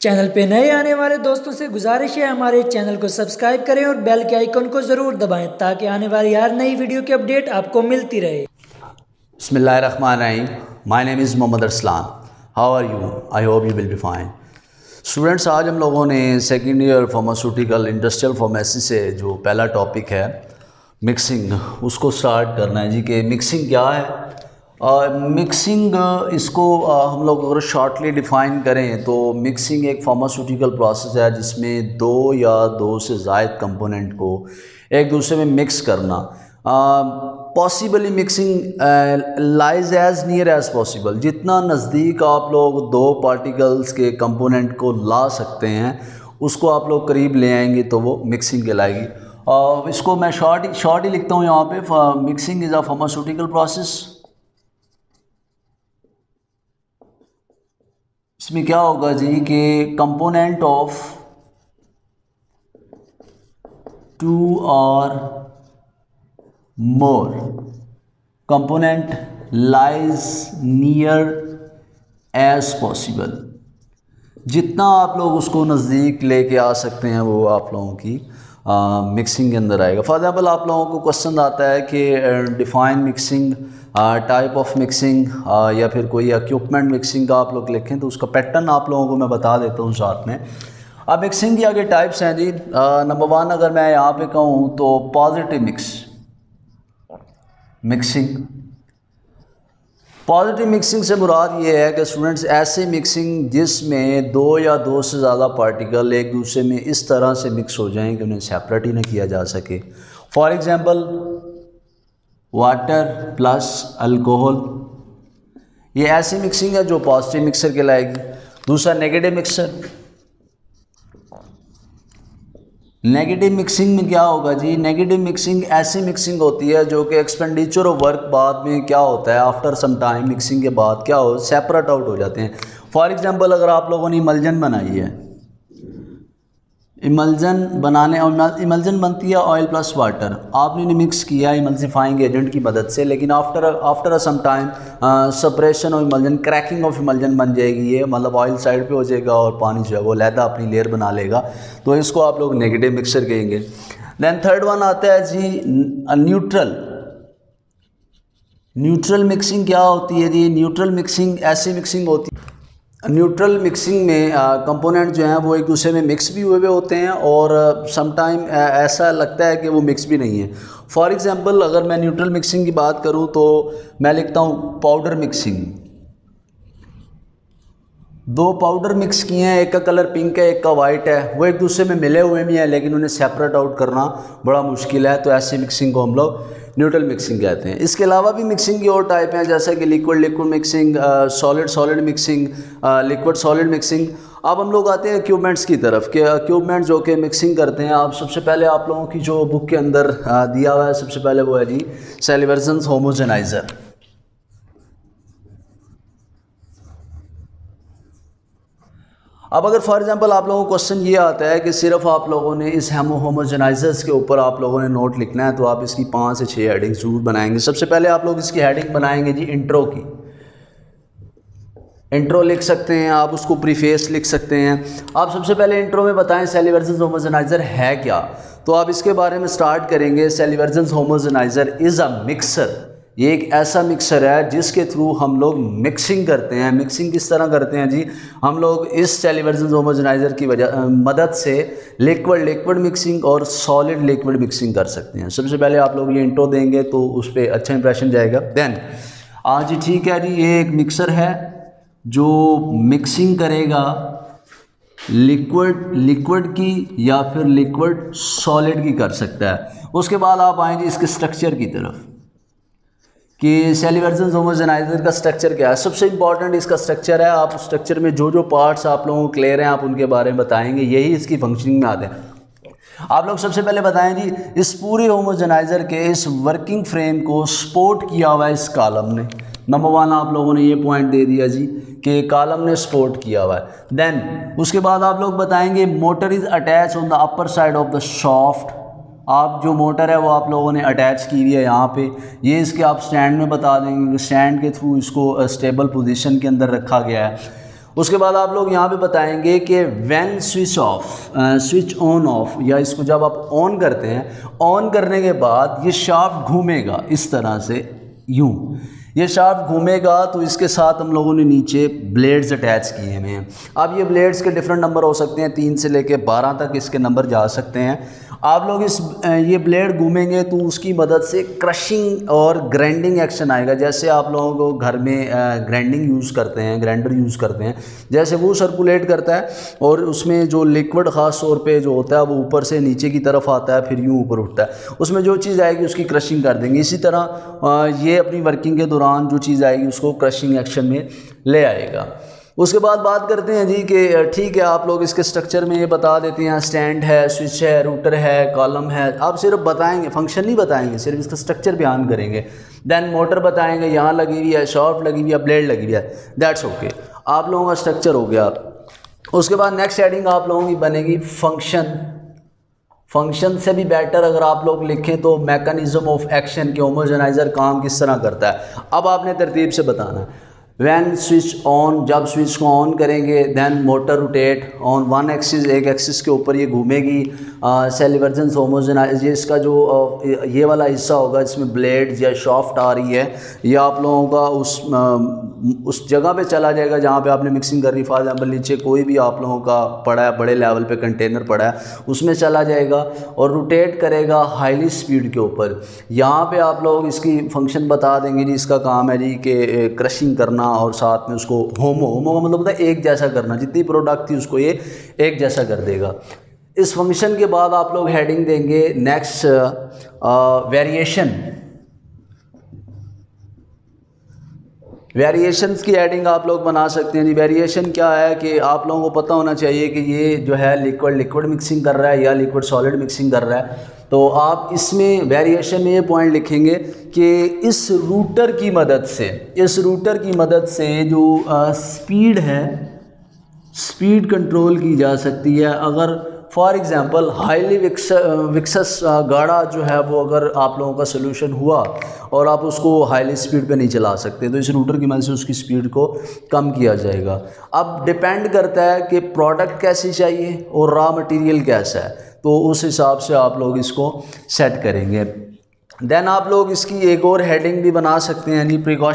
Channel पे नए आने वाले दोस्तों से गुजारिश है हमारे चैनल को सब्सक्राइब करें और बेल के आइकन को ज़रूर दबाएं ताकि आने वाली हर नई वीडियो की अपडेट आपको मिलती रहे। बिस्मिल्लाहिर्रहमानिर्रहीम। My name is Mohammad Arsalan. How are you? I hope you will be fine. Students, आज हम लोगों ने second year pharmaceutical industrial pharmacy से जो पहला टॉपिक है मिक्सिंग, उसको स्टार्ट करना है जी कि मिक्सिंग क्या है। मिक्सिंग इसको हम लोग अगर शॉर्टली डिफ़ाइन करें तो मिक्सिंग एक फार्मास्यूटिकल प्रोसेस है जिसमें दो या दो से ज़ायद कंपोनेंट को एक दूसरे में मिक्स करना। Possibly mixing lies as near as possible, जितना नज़दीक आप लोग दो पार्टिकल्स के कंपोनेंट को ला सकते हैं उसको आप लोग करीब ले आएंगे तो वो मिक्सिंग कहलाएगी। इसको मैं शॉर्ट ही लिखता हूँ यहाँ पे। Mixing is a pharmaceutical process. इसमें क्या होगा जी कि कंपोनेंट ऑफ टू और more component lies near as possible, जितना आप लोग उसको नज़दीक लेके आ सकते हैं वो आप लोगों की मिक्सिंग के अंदर आएगा। फॉर एग्जाम्पल आप लोगों को क्वेश्चन आता है कि define mixing, type of mixing या फिर कोई इक्विपमेंट मिक्सिंग का आप लोग लिखें तो उसका पैटर्न आप लोगों को मैं बता देता हूँ साथ में। अब मिक्सिंग की आगे टाइप्स हैं जी। नंबर वन अगर मैं यहाँ पे कहूँ तो पॉजिटिव मिक्सिंग। पॉजिटिव मिक्सिंग से मुराद ये है कि स्टूडेंट्स ऐसे मिक्सिंग जिसमें दो या दो से ज़्यादा पार्टिकल एक दूसरे में इस तरह से मिक्स हो जाएं कि उन्हें सेपरेट ही ना किया जा सके। For example water plus alcohol, ये ऐसी मिक्सिंग है जो पॉजिटिव मिक्सर कहलाएगी। दूसरा नेगेटिव मिक्सर। नेगेटिव मिक्सिंग में क्या होगा जी? नेगेटिव मिक्सिंग ऐसी मिक्सिंग होती है जो कि एक्सपेंडिचर ऑफ वर्क बाद में क्या होता है, आफ्टर सम टाइम मिक्सिंग के बाद क्या हो, सेपरेट आउट हो जाते हैं। फॉर एग्जांपल अगर आप लोगों ने इमल्जन बनाई है, इमल्जन बनाने और इमल्जन बनती है ऑयल प्लस वाटर, आपने इन्हें मिक्स किया इमल्सिफाइंग एजेंट की मदद से, लेकिन after some time separation of emulsion, cracking of emulsion बन जाएगी। ये मतलब ऑयल साइड पे हो जाएगा और पानी जो है वो लहदा अपनी लेयर बना लेगा, तो इसको आप लोग नेगेटिव मिक्सर कहेंगे। देन थर्ड वन आता है जी न्यूट्रल मिक्सिंग। क्या होती है जी? न्यूट्रल मिक्सिंग ऐसी मिक्सिंग होती है, न्यूट्रल मिक्सिंग में कंपोनेंट जो हैं वो एक दूसरे में मिक्स भी हुए होते हैं और समटाइम ऐसा लगता है कि वो मिक्स भी नहीं है। फॉर एग्जांपल अगर मैं न्यूट्रल मिक्सिंग की बात करूं तो मैं लिखता हूं पाउडर मिक्सिंग। दो पाउडर मिक्स किए हैं, एक का कलर पिंक है एक का वाइट है, वो एक दूसरे में मिले हुए भी हैं लेकिन उन्हें सेपरेट आउट करना बड़ा मुश्किल है, तो ऐसी मिक्सिंग को हम लोग न्यूट्रल मिक्सिंग कहते हैं। इसके अलावा भी मिक्सिंग की और टाइप हैं जैसे कि liquid mixing, solid mixing, liquid solid mixing. अब हम लोग आते हैं इक्विपमेंट्स की तरफ कि इक्विपमेंट जो कि मिक्सिंग करते हैं। आप सबसे पहले आप लोगों की जो बुक के अंदर दिया हुआ है सबसे पहले वो है जी सैलिवर्सन होमोजेनाइज़र। अब अगर फॉर एग्जांपल आप लोगों को क्वेश्चन ये आता है कि सिर्फ आप लोगों ने इस होमोजेनाइजर्स के ऊपर आप लोगों ने नोट लिखना है, तो आप इसकी 5 से 6 हेडिंग जरूर बनाएंगे। सबसे पहले आप लोग इसकी हेडिंग बनाएंगे जी इंट्रो की। इंट्रो लिख सकते हैं आप, उसको प्रीफेस लिख सकते हैं। आप सबसे पहले इंट्रो में बताएं सैलिवर्सन होमोजेनाइज़र है क्या, तो आप इसके बारे में स्टार्ट करेंगे। Silverson homogeniser is a mixer, ये एक ऐसा मिक्सर है जिसके थ्रू हम लोग मिक्सिंग करते हैं। मिक्सिंग किस तरह करते हैं जी? हम लोग इस सैलिवर्सन होमोजेनाइज़र की मदद से लिक्विड मिक्सिंग और सॉलिड लिक्विड मिक्सिंग कर सकते हैं। सबसे पहले आप लोग ये इंट्रो देंगे तो उस पर अच्छा इंप्रेशन जाएगा। देन जी ठीक है जी, ये एक मिक्सर है जो मिक्सिंग करेगा लिक्विड की या फिर लिक्विड सॉलिड की कर सकता है। उसके बाद आप आएंगे इसके स्ट्रक्चर की तरफ कि सैलिवर्सन होमोजेनाइज़र का स्ट्रक्चर क्या है। सबसे इंपॉर्टेंट इसका स्ट्रक्चर है। आप स्ट्रक्चर में जो जो पार्ट्स आप लोगों को क्लियर हैं आप उनके बारे में बताएंगे, यही इसकी फंक्शनिंग में आते हैं। आप लोग सबसे पहले बताएं जी इस पूरे होमोजेनाइज़र के इस वर्किंग फ्रेम को सपोर्ट किया हुआ है इस कॉलम ने। नंबर वन आप लोगों ने ये पॉइंट दे दिया जी कि कॉलम ने सपोर्ट किया हुआ है। देन उसके बाद आप लोग बताएंगे motor is attach on the upper side of the shaft. आप जो मोटर है वो आप लोगों ने अटैच की हुई है यहाँ पे। ये इसके आप स्टैंड में बता देंगे कि स्टैंड के थ्रू इसको स्टेबल पोजीशन के अंदर रखा गया है। उसके बाद आप लोग यहाँ पे बताएंगे कि when switch off, switch on off, या इसको जब आप ऑन करते हैं, ऑन करने के बाद ये शाफ्ट घूमेगा इस तरह से, यूँ ये शाफ्ट घूमेगा तो इसके साथ हम लोगों ने नीचे ब्लेड्स अटैच किए हुए हैं। अब ये ब्लेड्स के डिफरेंट नंबर हो सकते हैं, 3 से लेके 12 तक इसके नंबर जा सकते हैं। आप लोग ये ब्लेड घूमेंगे तो उसकी मदद से क्रशिंग और ग्राइंडिंग एक्शन आएगा। जैसे आप लोगों को घर में ग्राइंडिंग यूज़ करते हैं, ग्राइंडर यूज़ करते हैं, जैसे वो सर्कुलेट करता है और उसमें जो लिक्विड ख़ास तौर पे जो होता है वो ऊपर से नीचे की तरफ आता है, फिर यूँ ऊपर उठता है, उसमें जो चीज़ आएगी उसकी क्रशिंग कर देंगे। इसी तरह ये अपनी वर्किंग के दौरान जो चीज़ आएगी उसको क्रशिंग एक्शन में ले आएगा। उसके बाद बात करते हैं जी कि ठीक है, आप लोग इसके स्ट्रक्चर में ये बता देते हैं, स्टैंड है, स्विच है, रूटर है, कॉलम है, आप सिर्फ बताएंगे, फंक्शन नहीं बताएंगे, सिर्फ इसका स्ट्रक्चर बयान करेंगे। देन मोटर बताएंगे, यहाँ लगी हुई है, शाफ्ट लगी हुई है, ब्लेड लगी हुई है, दैट्स ओके, आप लोगों का स्ट्रक्चर हो गया। उसके बाद नेक्स्ट हेडिंग आप लोगों की बनेगी फंक्शन। फंक्शन से भी बेटर अगर आप लोग लिखें तो मैकेनिज्म ऑफ एक्शन के होमोजेनाइज़र काम किस तरह करता है। अब आपने तरतीब से बताना है। व्हेन स्विच ऑन, जब स्विच को ऑन करेंगे, then motor rotate on one axis, एक एक्सिस के ऊपर ये घूमेगी। सेलिवर्जेंस होमोजेनाइज, ये इसका जो ये वाला हिस्सा होगा इसमें ब्लेड्स या शाफ्ट आ रही है, ये आप लोगों का उस जगह पे चला जाएगा जहाँ पे आपने मिक्सिंग कर रही। फॉर एग्जाम्पल नीचे कोई भी आप लोगों का पड़ा है, बड़े लेवल पे कंटेनर पड़ा है, उसमें चला जाएगा और रोटेट करेगा हाईली स्पीड के ऊपर। यहाँ पे आप लोग इसकी फंक्शन बता देंगे जी, इसका काम है जी कि क्रशिंग करना और साथ में उसको होमो का मतलब होता है एक जैसा करना, जितनी प्रोडक्ट थी उसको ये एक जैसा कर देगा। इस फंक्शन के बाद आप लोग हेडिंग देंगे नेक्स्ट वेरिएशन। वेरिएशंस की हेडिंग आप लोग बना सकते हैं जी। वेरिएशन क्या है कि आप लोगों को पता होना चाहिए कि ये जो है लिक्विड मिक्सिंग कर रहा है या लिक्विड सॉलिड मिक्सिंग कर रहा है। तो आप इसमें वेरिएशन में ये पॉइंट लिखेंगे कि इस रूटर की मदद से जो स्पीड है, स्पीड कंट्रोल की जा सकती है। अगर फॉर एग्ज़ाम्पल हाईली विक्सस गाढ़ा जो है वो अगर आप लोगों का सोल्यूशन हुआ और आप उसको हाईली स्पीड पे नहीं चला सकते, तो इस रूटर की मदद से उसकी स्पीड को कम किया जाएगा। अब डिपेंड करता है कि प्रोडक्ट कैसी चाहिए और रॉ मटेरियल कैसा है, तो उस हिसाब से आप लोग इसको सेट करेंगे। देन आप लोग इसकी एक और हेडिंग भी बना सकते हैं जी,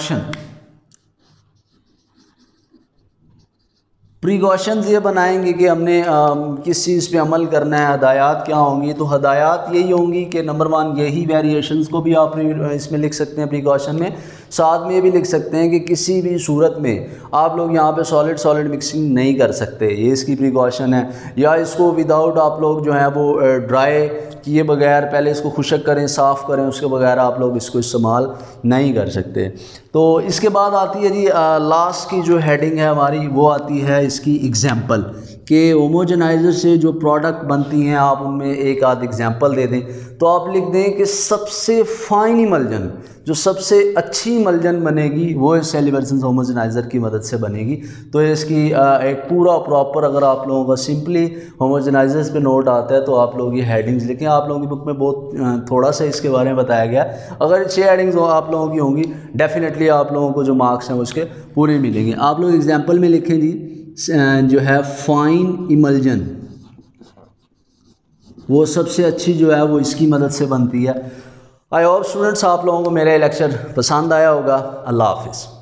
प्रिकॉशंस ये बनाएंगे कि हमने किस चीज़ पे अमल करना है, हदायत क्या होंगी। तो हदायत यही होंगी कि नंबर 1 यही वेरिएशंस को भी आप इसमें लिख सकते हैं प्रिकॉशन में। साथ में ये भी लिख सकते हैं कि किसी भी सूरत में आप लोग यहाँ पे सॉलिड मिक्सिंग नहीं कर सकते, ये इसकी प्रिकॉशन है। या इसको विदाउट आप लोग जो है वो ड्राई किए बगैर पहले इसको खुशक करें, साफ़ करें, उसके बगैर आप लोग इसको इस्तेमाल नहीं कर सकते। तो इसके बाद आती है जी लास्ट की जो हेडिंग है हमारी, वो आती है इसकी एग्जाम्पल कि होमोजेनाइज़र से जो प्रोडक्ट बनती हैं आप उनमें एक आध एग्जाम्पल दे दें। तो आप लिख दें कि सबसे फाइन इमल्जन, जो सबसे अच्छी इमल्जन बनेगी वो इस सेलिवर्जेंस होमोजेनाइज़र की मदद से बनेगी। तो इसकी एक पूरा प्रॉपर अगर आप लोगों का सिंपली होमोजेनाइज़र्स पे नोट आता है तो आप लोग ये हेडिंग्स लिखें। आप लोगों की बुक में बहुत थोड़ा सा इसके बारे में बताया गया। अगर 6 हेडिंग्स आप लोगों की होंगी, डेफिनेटली आप लोगों को जो मार्क्स हैं उसके पूरे मिलेंगे। आप लोग एग्जाम्पल में लिखें जी जो है फाइन इमल्जन, वो सबसे अच्छी जो है वो इसकी मदद से बनती है। आई होप स्टूडेंट्स आप लोगों को मेरा लेक्चर पसंद आया होगा। अल्लाह हाफिज़।